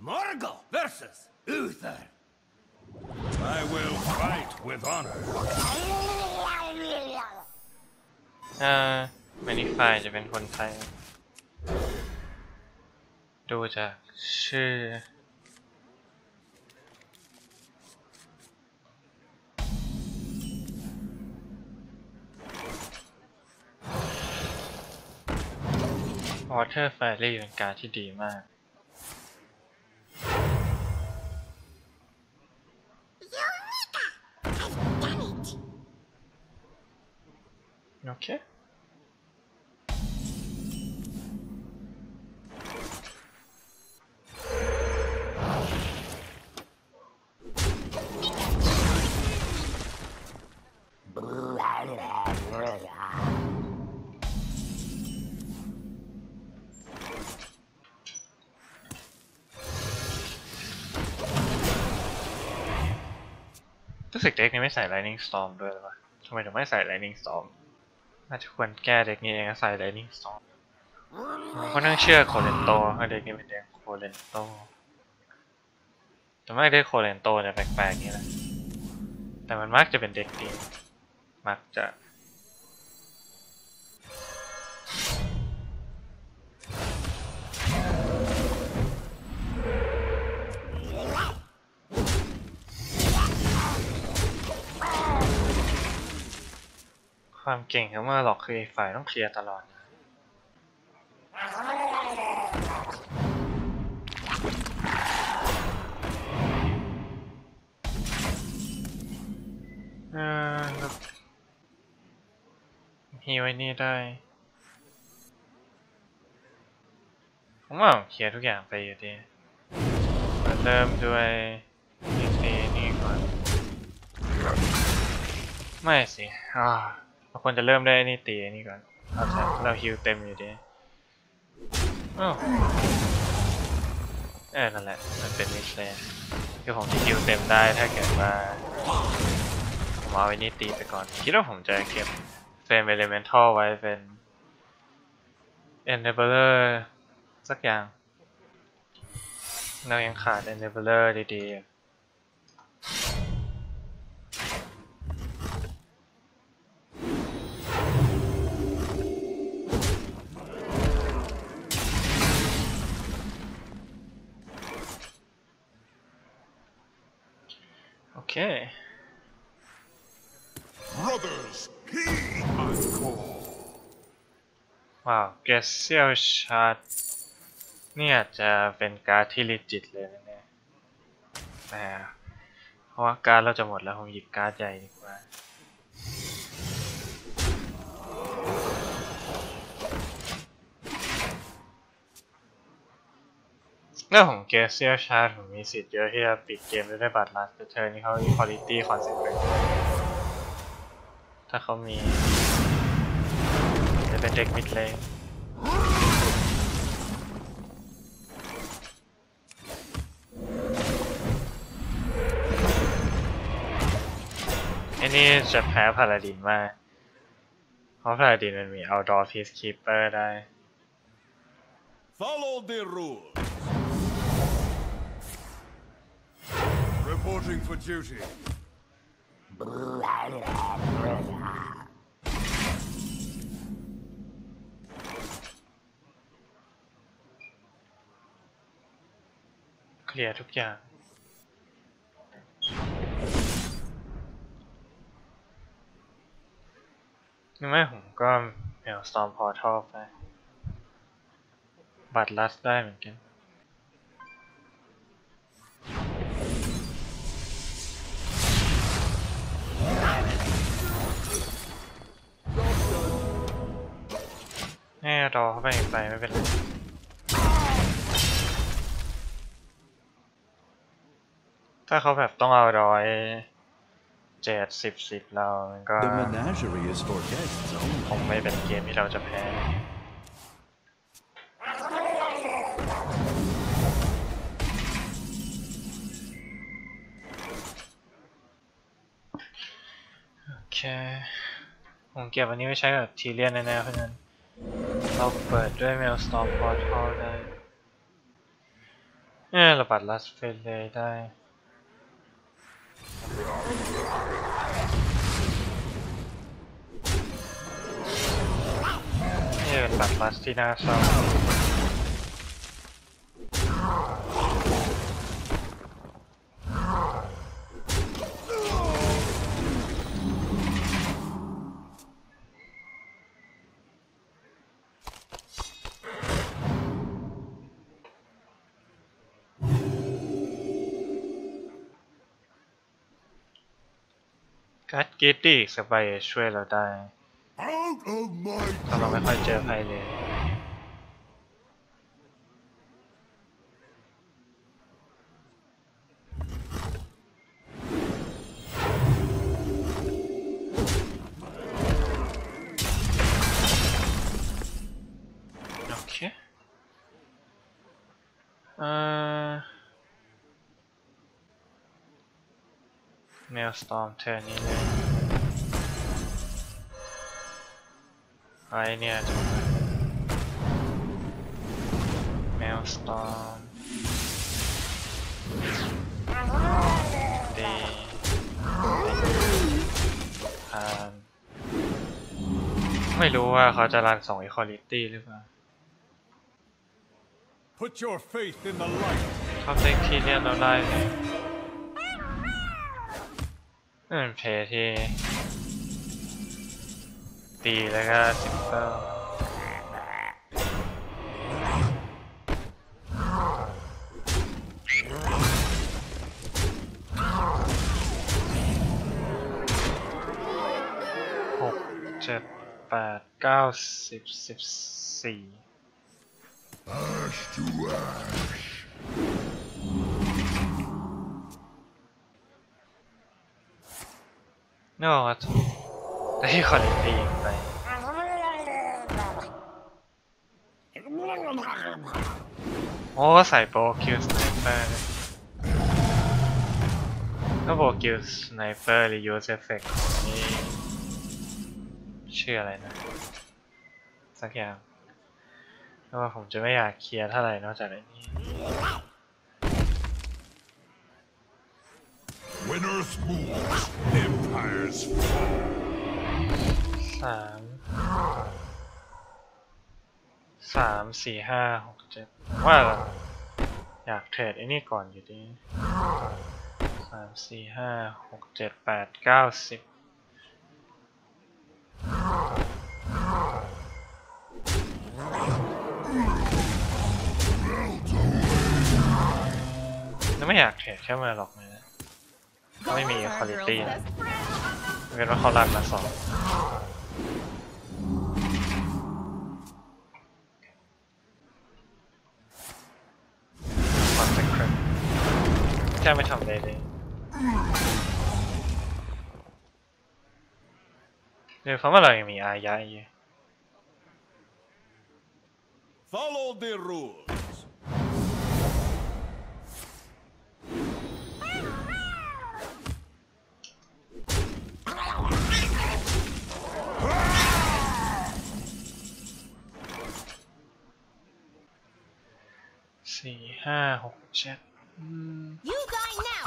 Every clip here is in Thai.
Morgul versus Uther. I will fight with honor. แมนิฟายจะเป็นคนไทยดูจากชื่อวอเตอร์ไฟรี่เป็นการที่ดีมากโอเครู้สึกเด็กนี้ไม่ใส่ Lightning Storm ด้วยหรอวะทำไมถึงไม่ใส่ Lightning Storm น่าจะควรแก้เด็กนี้เองใส่ Lightning Storm เพราะนั่งเชื่อโคเลนโตเด็กนี้เป็นเด็กโคเลนโตแต่ไม่ได้โคเลนโตเนี่ยแปลกๆนี่แหละแต่มันมักจะเป็นเด็กดีมักจะความเก่งของเมื่อหลอกคืออีกฝ่ายต้องเคลียร์ตลอดฮีไว้นี่ได้ผมว่าเคลียร์ทุกอย่างไปอยู่ดีมาเริ่มด้วยนี่ก่อนไม่สิเราควรจะเริ่มได้นี่ตีนี่ก่อนเราฮิวเต็มอยู่ดีนั่นแหละมันเป็นมิสเลนคือผมจะฮิวเต็มได้ถ้าเกิดว่าผมเอาไอ้นี่ตีไปก่อนคิดว่าผมจะเก็บเฟรมเอเลเมนทัลไว้เป็น enabler สักอย่างเรายังขาด enabler ดีๆโอเคว้าวเกสเซียลชาร์ดเนี่ยจะเป็นการ์ดที่ลิจิตเลยนะเนี่ยแต่เพราะว่าการ์ดเราจะหมดแล้วผมหยิบการ์ดใหญ่ดีกว่าเรื่องของเกสเซียลชาร์ดผมมีสิทธิ์เยอะที่จะปิดเกมด้วยบัตรลัสเทอร์นี่เขามี quality consequence ถ้าเขามีจะเป็นเด็กมิดเลนอันนี้จะแพ้พาลาดินมากเพราะพาลาดินมันมี outdoor peacekeeper ได้ Follow the rule. Reporting for duty. เคลียร์ทุกอย่างนี่ไม่ผมก็เอา Storm Portal ไปบัตรลัสได้เหมือนกันรอเข้าไปไม่เป็นไรถ้าเขาแบบต้องเอา7-10เราก็คงไม่เป็นเกมที่เราจะแพ้โอเคผมเก็บอันนี้ไว้ใช้กับทีเลียนแน่ๆเพราะฉะนั้นเราเปิดด้วย Maelstrom Portal ได้ระบาดลัสเฟลเลยได้เป็นบัตรลัสที่น่าเศร้าการ์ดเกตตี้อีกสักใบช่วยเราได้ถ้าเราไม่ค่อยเจอใครเลยโอเคเมลสตอร์มเทอร์นี้เลยไอ้เนี่ยจบเมลสตอร์มตีไม่รู้ว่าเขาจะรัน2 Equality หรือเปล่า Put your faith in the light. เขาเซ็กที่เรียนเราได้เลยเป็นเพย์ที่ตีแล้วก็ซิมเปิล8 9 10 14 Ash to ash. นึกออกว่าได้คอนตีไปโอ้ก็ใส่โปรคิวสไนเปอร์เลยก็โปรคิวสไนเปอร์หรือยูสเอฟเฟกต์นี่ชื่ออะไรนะสักอย่างเพราะว่าผมจะไม่อยากเคลียร์เท่าไหร่นอกจากไอ้นี่ When Earth moves, empires fall. 3 4 5 6 7ว่าอยากเทรดไอ้นี่ก่อนอยู่ดี3 4 5 6 7 8 9 10แล้วไม่อยากเทรดแค่มาหรอกนะไม่มีคุณภาพนะเป็นว่าเขารันมา2คอนเซ็ปต์แค่ไม่ทำอะไรเลยเดี๋ยวเพราะว่าเรายังมีอายะอยู่ Follow the rules. Four, 5, 6, 7 You die now.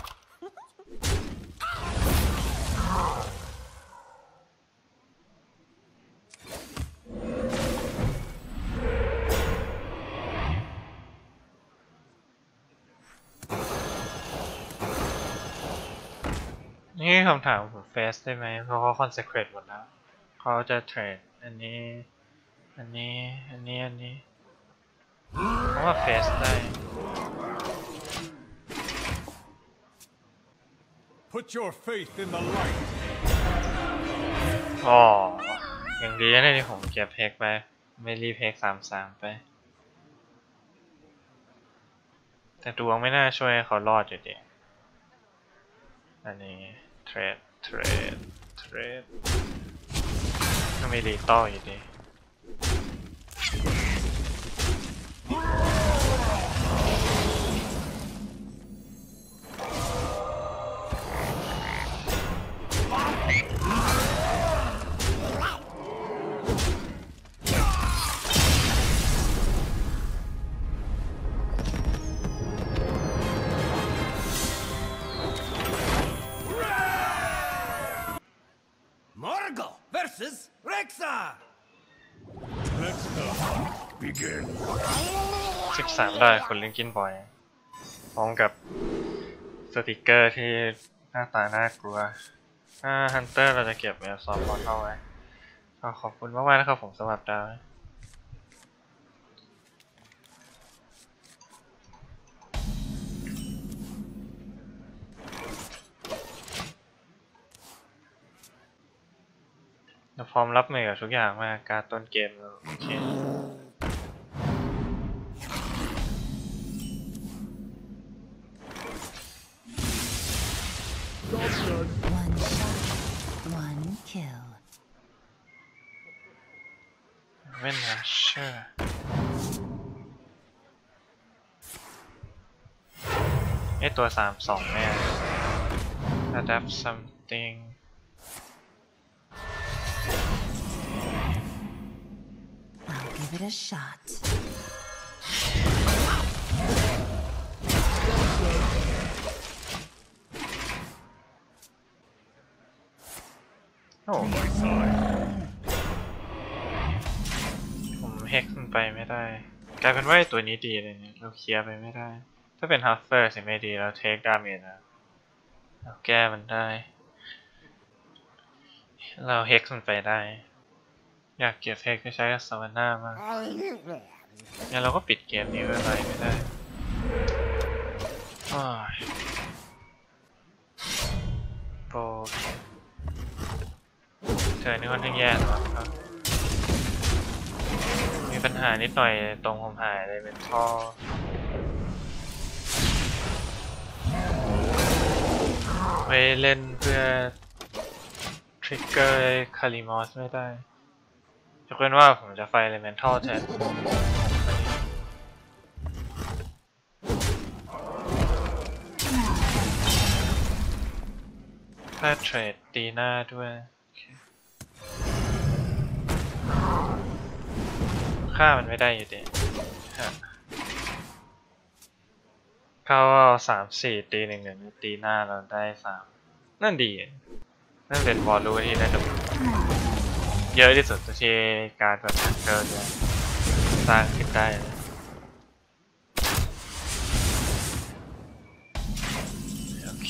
นี่คำถามผมเฟสได้ไหมเพราะเขาคอนเซคเรตหมดแล้วเขาจะเทรดอันนี้เพราะว่าเฟสได้ Put your faith in the light. อ๋ออย่างดีนะที่ผมเก็บเพกไปไม่รีเพก3-3ไปแต่ดวงไม่น่าช่วยให้เขารอดอยู่ดีอันนี้เทรดก็ไม่รีต่ออยู่ดี Faster! Let the hunt begin. 13ได้คนลิงกินบ่อยพร้อมกับสติกเกอร์ที่หน้าตาน่ากลัวฮันเตอร์เราจะเก็บเนี่ยซอฟต์พอร์ตเอาไว้ขอบคุณมากๆนะครับผมสำหรับดาวเราพร้อมรับมือกับทุกอย่างมากการต้นเกมโอเค One shot, one kill. เว้นนะเชื่อไอตัว3-2แน่ adapt something I'll give it a shot. โอ้ To my side. ผมเฮกมันไปไม่ได้กลายเป็นว่าไอตัวนี้ดีเลยเนี่ยเราเคลียร์ไปไม่ได้ถ้าเป็นฮัฟเฟอร์สิไม่ดีเราเทคดาเมจนะเราแก้มันได้เราเฮกมันไปได้อยากเก็บเฮกไปใช้กับซาวาน่ามากงั้นเราก็ปิดเกมนี้ไว้ไปไม่ได้โอ้ยโปรเธอนี่ค่อนข้างแย่นะครับมีปัญหานิดหน่อยตรงผมหายเลยเป็นท่อไว้เล่นเพื่อทริกเกอร์คาริมอสไม่ได้ยกเว้นว่าผมจะไฟเลเมนทัลแทนถ้าเทรดตีหน้าด้วยฆ่ามันไม่ได้อยู่ดีเขาเอา3-4ตี1-1ตีหน้าเราได้3นั่นดีนั่นเป็นวอลลุ่มที่น่าจะเยอะที่สุดที่การแบบเกิดจะสร้างขึ้นได้เลยโอเค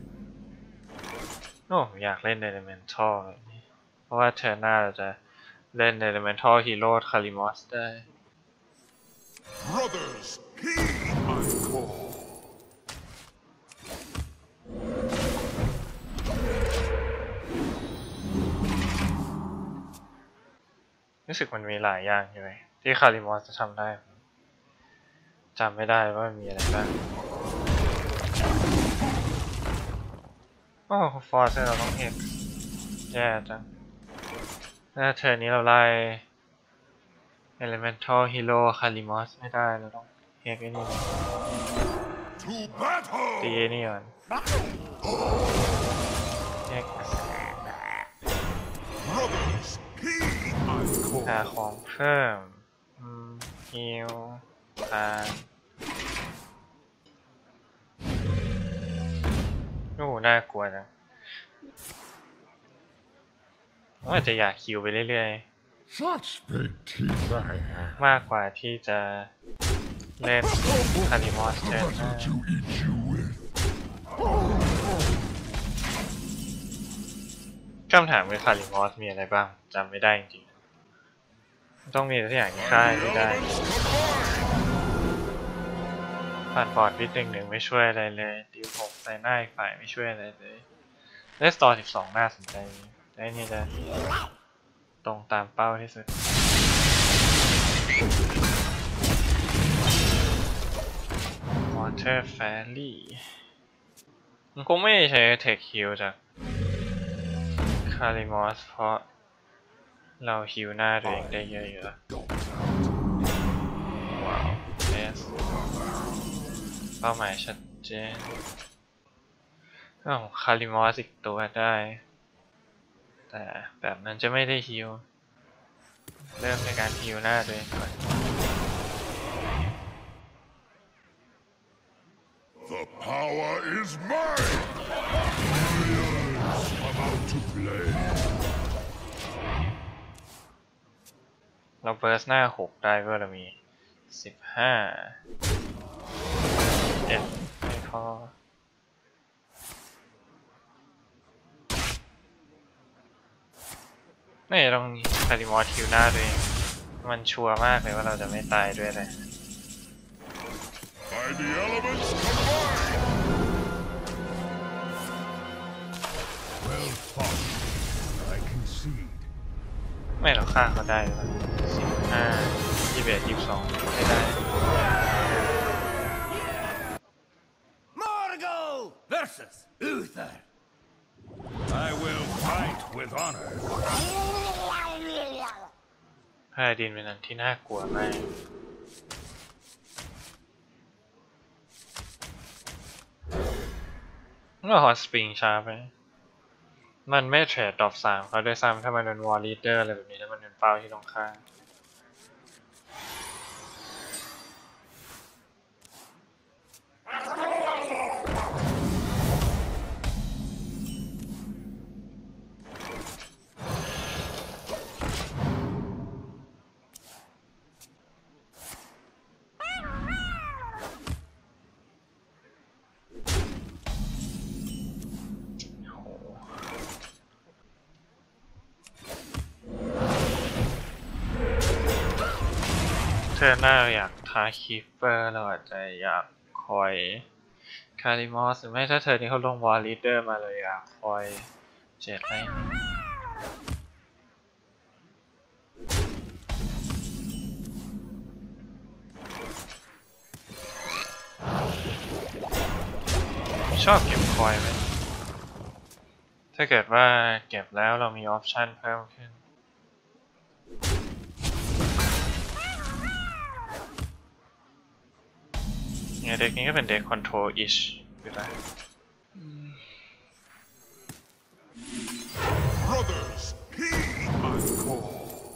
โอ้อยากเล่น Elemental แบบนี้เพราะว่าเทอร์หน้าเราจะเล่น Elemental Hero Kalimos ได้ Brothers, heed my call. รู้สึกมันมีหลายอย่างอยู่เลยที่คาริมอสจะทำได้จำไม่ได้ว่ามีอะไรบ้างโอ้ฟอร์สเราต้องเห็นแย่จังถ้าเทอร์นี้เราไล่ Elemental Hero Kalimos ไม่ได้เราต้องเฮกไอ้นี่ To battle! ตีนี่ก่อนเฮก Brothers, heed my หา call. ของเพิ่มฮิลทานโอ้น่ากลัวจังผมอาจจะอยากคิวไปเรื่อยๆ Such big teeth I have. มากกว่าที่จะเล่นคาริมอสเจน Better to eat you with. คำถามคือคาริมอสมีอะไรบ้างจำไม่ได้จริงๆต้องมีตัวอย่างที่ค่ายไม่ได้ผ่านบอร์ดวิด1-1ไม่ช่วยอะไรเลยดิว6ใส่หน้าอีกฝ่ายไม่ช่วยอะไรเลยเลสตอร์12น่าสนใจแต่นี่จะตรงตามเป้าที่สุดวอเตอร์แฟรี่มันคงไม่ใช้เทคฮิลจากคาริมอสเพราะเราฮิลหน้าตัวเองได้เยอะอยู่แล้วว้าวเอสเป้าหมายชัดเจนคาริมอสอีกตัวได้แต่แบบนั้นจะไม่ได้ฮิลเริ่มในการฮิลหน้าตัวเองก่อน The power is mine! Warriors about to play. เราเบิร์สหน้า6ได้ก็เรามี15ไม่พอไม่ต้องคาริมอสคิวหน้าตัวเองมันชัวร์มากเลยว่าเราจะไม่ตายด้วยเลย By the elements combined! Well fought. I concede. ไม่เราฆ่าเขาได้หรือเปล่า15 21 22ไม่ได้ Morgul versus Uther. I will fight with honor. พาดินเป็นอันที่น่ากลัวมากเมื่อฮอตสปริงช้าไปมันไม่เทรดดรอป3เขาด้วยซ้ำถ้ามันเป็นวอลลีเดอร์อะไรแบบนี้แล้วมันเป็นเป้าที่ตรงข้างเธอหน้าอยากท้าคีเปอร์เราอาจจะอยากคอยคาริมอสหรือไม่ถ้าเธอนี่เขาลงวอลลีเดอร์มาเลยอยากคอยเจ็ดไรชอบเก็บคอยไหมถ้าเกิดว่าเก็บแล้วเรามีออปชันเพิ่มขึ้นเด็กนี้ก็เป็นเด็กคอนโทรลอิชอยู่แล้ว Brothers, heed my call.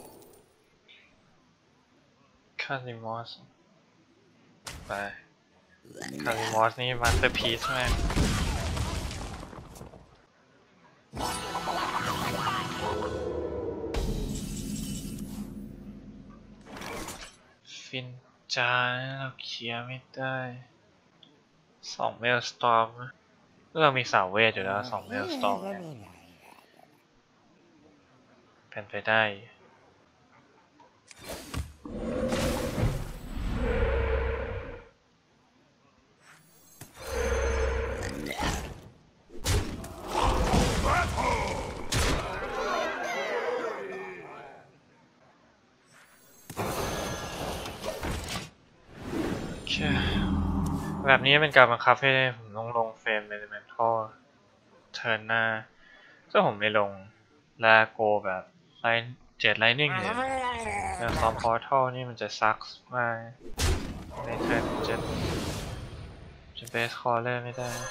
คาริมอสไปคาริมอสนี่มาสเตอร์พีซมากฟินจาเราเคลียร์ไม่ได้2เมลสตอร์มเรามีสาวเวทอยู่แล้ว2เมลสตอร์มเป็นไปได้แบบนี้เป็นการบังคับให้ผมลงเฟรมเอลิเมนทัลเทิร์นหน้าถ้าผมไม่ลงลาโกแบบไลน์7ไลนิ่งเนี่ยแล้วซ้อมพอร์ทัลนี่มันจะซักมากในเทิร์นจะเบสคอร์เลอร์ไม่ได้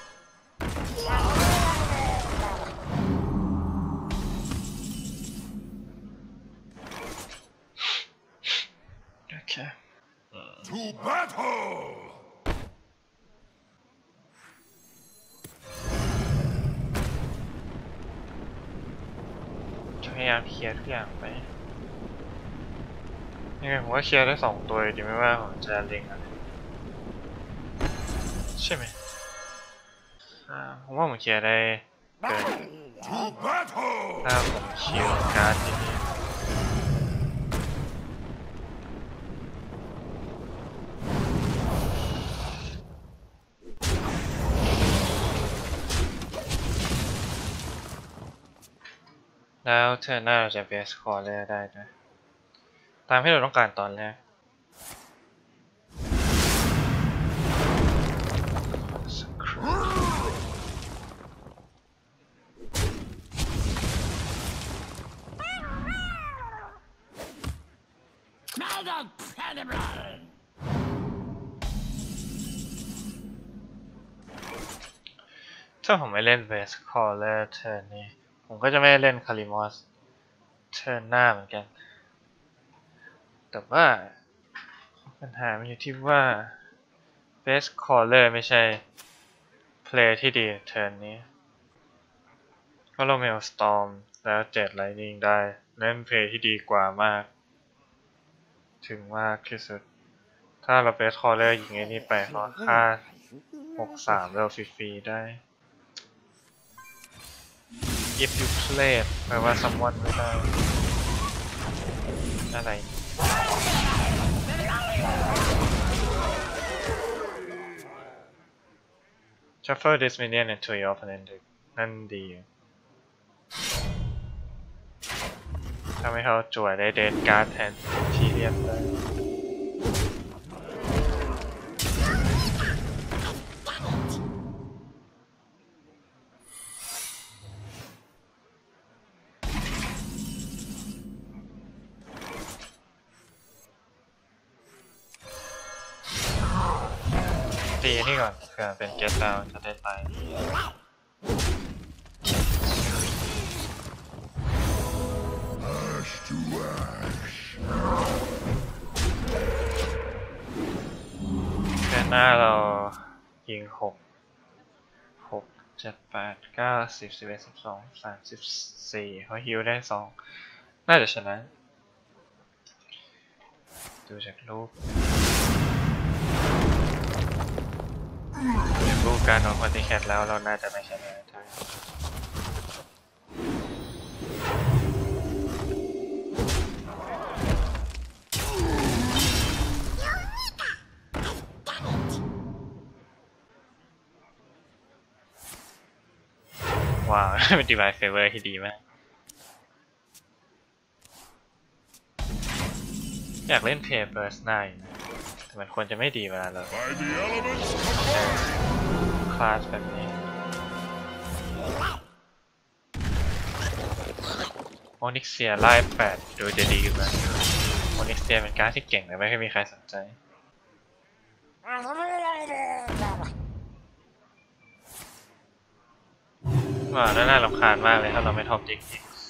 โอเค To battle! พยายามเคลียร์ทุกอย่างไปยังไงผมว่าเคลียร์ได้2ตัวดีไม่ว่าผมจะเล็งอะไรใช่ไหมผมว่าผมเคลียร์ได้เกิน To battle! ถ้าผมคิวการ์ดที่นี่แล้วเธอหน้าเราจะเบสคอร์เลอร์ได้ด้วยตามที่เราต้องการตอนแรกถ้าผมไม่เล่นเบสคอร์เลอร์เทิร์นนี้ผมก็จะไม่เล่นคาริมอสเทิร์นหน้าเหมือนกันแต่ว่าปัญหามันอยู่ที่ว่าเบสคอร์เลอร์ไม่ใช่เพลย์ที่ดีเทิร์นนี้ก็เราเมลสตอร์มแล้ว7ไลนิ่งได้เล่นเพลย์ที่ดีกว่ามากถึงมากที่สุดถ้าเราเบสคอร์เลอร์ยิงไอ้นี่ไปเขาค่า63เราฟรีๆได้ if you play แปลว่า someone ไม่ได้อะไร shuffle this minion into your opponent deck นั่นดีทำให้เขาจั่วได้เดนการ์ดแทนทีเรียนได้ตีนี่ก่อนเผื่อเป็นเกตดาวจะได้ตายเดือนหน้าเรายิง6 7 8 9 10 11 12 34เขาฮิวได้2น่าจะชนะดูจากรูปรูปการโดนคอนติแคทแล้วเราน่าจะไม่ชนะได้ว้าว เป็นดีไวเฟเวอร์ที่ดีมากอยากเล่นเพย์เบิร์สไนน์แต่มันควรจะไม่ดีเวลาเราคลาสแบบนี้โอนิกเซียไล่8ดูจะดีขึ้นมาโอนิกเซียเป็นการ์ดที่เก่งแต่ไม่เคยมีใครสนใจว้าวน่ารำคาญมากเลยถ้าเราไม่ท็อปจริง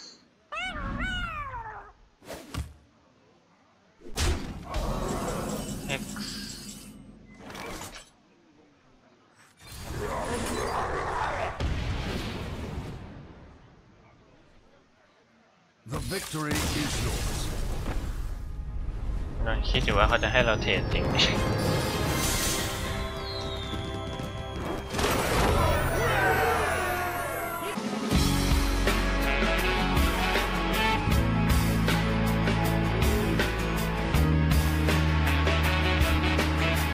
X The victory is yours. นนคิดอยู่ว่าเขาจะให้เราเทรดจริง